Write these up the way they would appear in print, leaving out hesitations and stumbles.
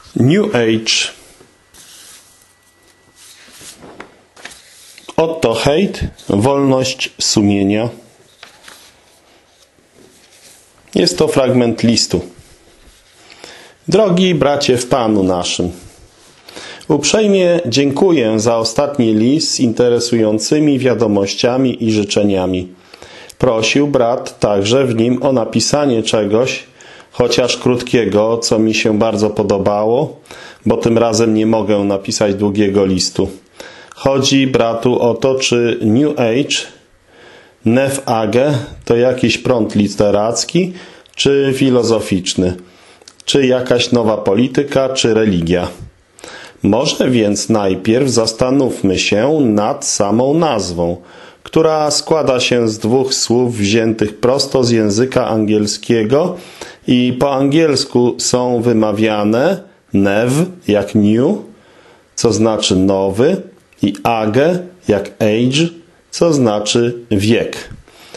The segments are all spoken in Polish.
New Age. Otto Haidt, wolność sumienia. Jest to fragment listu. Drogi bracie w Panu naszym, uprzejmie dziękuję za ostatni list z interesującymi wiadomościami i życzeniami. Prosił brat także w nim o napisanie czegoś, chociaż krótkiego, co mi się bardzo podobało, bo tym razem nie mogę napisać długiego listu. Chodzi bratu o to, czy New Age, Nev Age to jakiś prąd literacki, czy filozoficzny, czy jakaś nowa polityka, czy religia. Może więc najpierw zastanówmy się nad samą nazwą, która składa się z dwóch słów wziętych prosto z języka angielskiego i po angielsku są wymawiane Nev jak new, co znaczy nowy, i Age jak age, co znaczy wiek.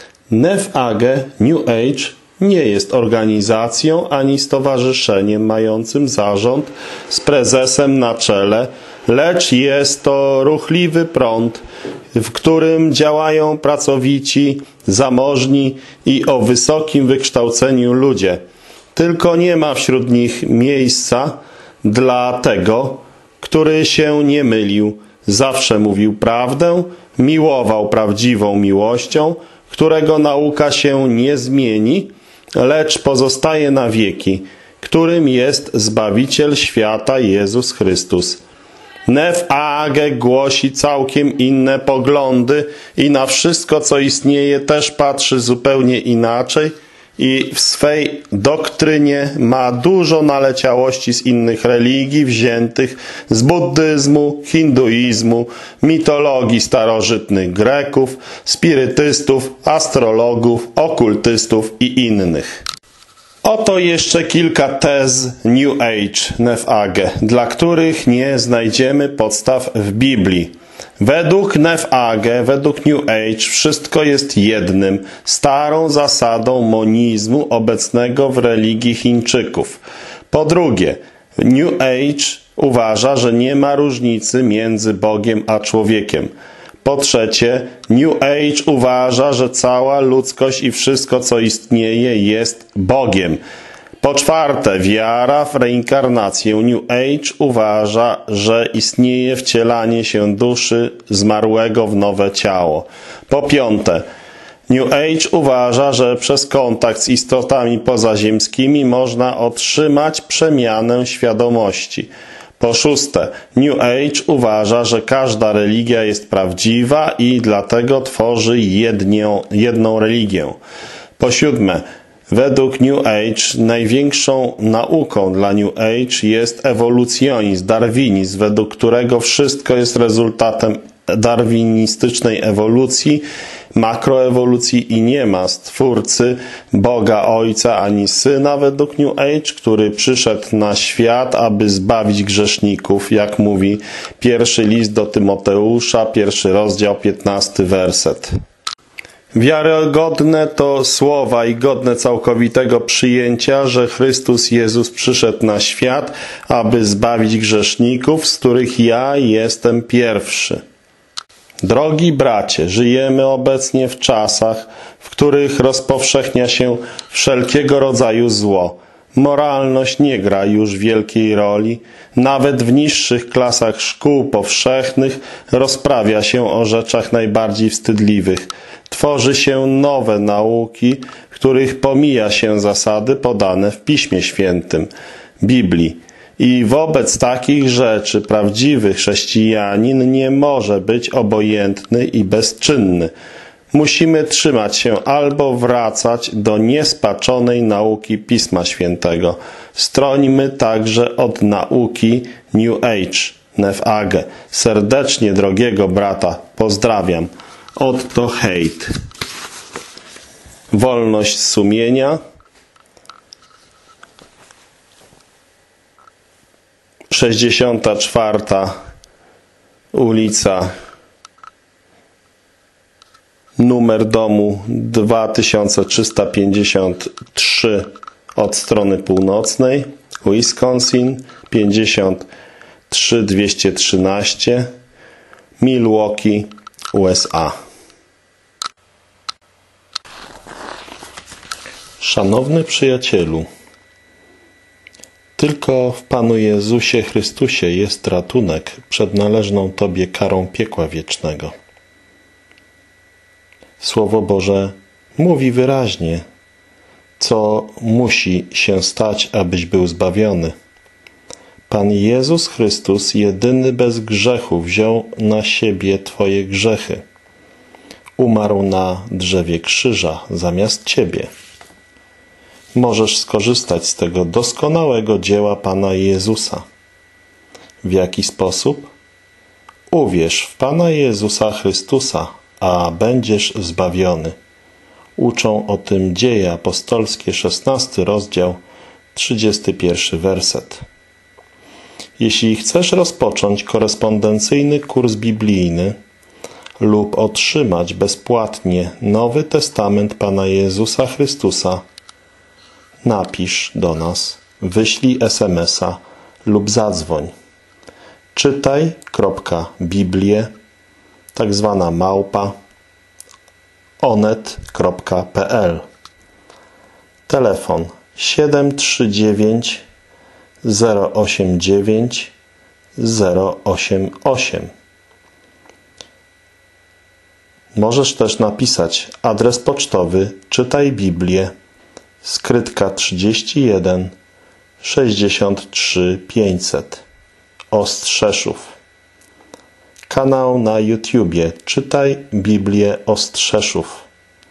Nev Age, New Age, nie jest organizacją ani stowarzyszeniem mającym zarząd z prezesem na czele, lecz jest to ruchliwy prąd, w którym działają pracowici, zamożni i o wysokim wykształceniu ludzie. Tylko nie ma wśród nich miejsca dla tego, który się nie mylił, zawsze mówił prawdę, miłował prawdziwą miłością, którego nauka się nie zmieni, lecz pozostaje na wieki, którym jest Zbawiciel świata Jezus Chrystus. Nev Age głosi całkiem inne poglądy i na wszystko, co istnieje, też patrzy zupełnie inaczej i w swej doktrynie ma dużo naleciałości z innych religii wziętych z buddyzmu, hinduizmu, mitologii starożytnych Greków, spirytystów, astrologów, okultystów i innych. Oto jeszcze kilka tez New Age, Nev Age, dla których nie znajdziemy podstaw w Biblii. Według Nev Age, według New Age, wszystko jest jednym, starą zasadą monizmu obecnego w religii Chińczyków. Po drugie, New Age uważa, że nie ma różnicy między Bogiem a człowiekiem. Po trzecie, New Age uważa, że cała ludzkość i wszystko, co istnieje, jest Bogiem. Po czwarte, wiara w reinkarnację. New Age uważa, że istnieje wcielanie się duszy zmarłego w nowe ciało. Po piąte, New Age uważa, że przez kontakt z istotami pozaziemskimi można otrzymać przemianę świadomości. Po szóste, New Age uważa, że każda religia jest prawdziwa i dlatego tworzy jedną religię. Po siódme, według New Age największą nauką dla New Age jest ewolucjonizm, darwinizm, według którego wszystko jest rezultatem darwinistycznej ewolucji, makroewolucji i nie ma stwórcy, Boga Ojca ani Syna według New Age, który przyszedł na świat, aby zbawić grzeszników, jak mówi pierwszy list do Tymoteusza, 1 rozdział, 15 werset. Wiarygodne to słowa i godne całkowitego przyjęcia, że Chrystus Jezus przyszedł na świat, aby zbawić grzeszników, z których ja jestem pierwszy. Drogi bracie, żyjemy obecnie w czasach, w których rozpowszechnia się wszelkiego rodzaju zło. Moralność nie gra już wielkiej roli. Nawet w niższych klasach szkół powszechnych rozprawia się o rzeczach najbardziej wstydliwych. Tworzy się nowe nauki, w których pomija się zasady podane w Piśmie Świętym, Biblii. I wobec takich rzeczy prawdziwy chrześcijanin nie może być obojętny i bezczynny. Musimy trzymać się albo wracać do niespaczonej nauki Pisma Świętego. Strońmy także od nauki New Age, Nev Age. Serdecznie drogiego brata pozdrawiam. Otto Haidt. Wolność sumienia. 64. ulica, numer domu 2353 od strony północnej, Wisconsin 53213, Milwaukee, USA. Szanowny przyjacielu, tylko w Panu Jezusie Chrystusie jest ratunek przed należną Tobie karą piekła wiecznego. Słowo Boże mówi wyraźnie, co musi się stać, abyś był zbawiony. Pan Jezus Chrystus, jedyny bez grzechu, wziął na siebie Twoje grzechy. Umarł na drzewie krzyża zamiast Ciebie. Możesz skorzystać z tego doskonałego dzieła Pana Jezusa. W jaki sposób? Uwierz w Pana Jezusa Chrystusa, a będziesz zbawiony. Uczą o tym Dzieje apostolskie, 16 rozdział, 31 werset. Jeśli chcesz rozpocząć korespondencyjny kurs biblijny lub otrzymać bezpłatnie Nowy Testament Pana Jezusa Chrystusa, napisz do nas, wyślij SMS-a lub zadzwoń. Czytaj.biblię, tak zwana małpa, onet.pl. Telefon 739 089 088. Możesz też napisać adres pocztowy Czytaj Biblię, Skrytka 31 63 500, Ostrzeszów. Kanał na YouTubie Czytaj Biblię Ostrzeszów.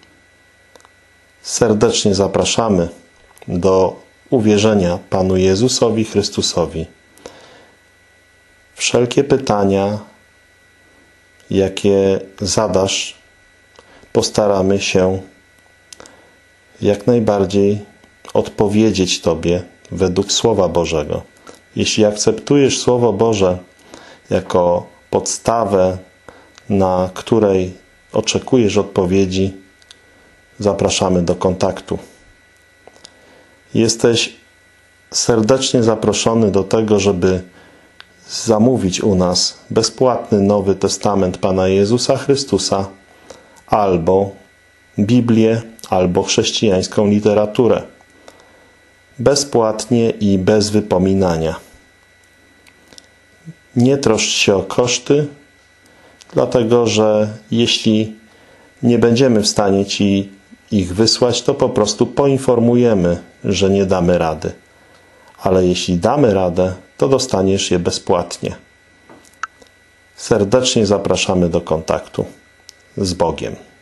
Serdecznie zapraszamy do uwierzenia Panu Jezusowi Chrystusowi. Wszelkie pytania, jakie zadasz, postaramy się jak najbardziej odpowiedzieć Tobie według Słowa Bożego. Jeśli akceptujesz Słowo Boże jako podstawę, na której oczekujesz odpowiedzi, zapraszamy do kontaktu. Jesteś serdecznie zaproszony do tego, żeby zamówić u nas bezpłatny Nowy Testament Pana Jezusa Chrystusa albo Biblię, albo chrześcijańską literaturę. Bezpłatnie i bez wypominania. Nie troszcz się o koszty, dlatego że jeśli nie będziemy w stanie Ci ich wysłać, to po prostu poinformujemy, że nie damy rady. Ale jeśli damy radę, to dostaniesz je bezpłatnie. Serdecznie zapraszamy do kontaktu. Z Bogiem.